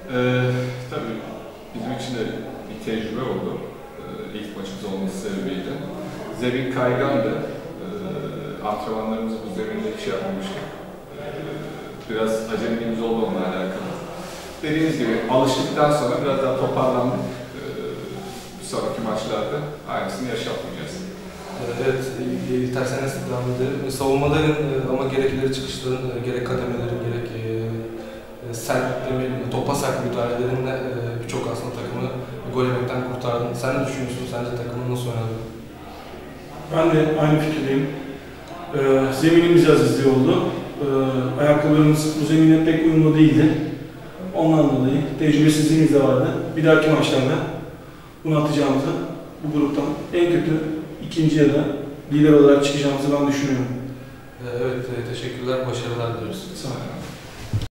Tabii bizim için de bir tecrübe oldu. İlk maçımız olması sebebiyle. Zemin kaygandı. Antrenmanlarımızı bu zeminde hiç yapmamıştık. Biraz aceleliğimiz oldu onunla alakalı. Dediğiniz gibi alıştıktan sonra biraz daha toparlandık. Bir sonraki maçlarda aynısını yaşatmayacağız. Evet, tersine devam edelim. Savunmaların ama gerek ileri çıkışların, gerek kademelerin, gerek sert demeyelim, topa sert müdahalelerinle birçok aslında takımı gol yemekten kurtardın. Sen ne düşünüyorsun? Sence takımın nasıl oynadı? Ben de aynı fikirdeyim. Zeminimiz biraz hızlı oldu. Ayakkabılarımız bu zemine pek uyumlu değildi. Ondan dolayı tecrübesizliğimiz de vardı. Bir dahaki maçlarda bunu atacağımızı bu gruptan en kötü ikinci ya da lider olarak çıkacağımızı ben düşünüyorum. Evet, teşekkürler, başarılar diliyoruz. Sağ olun.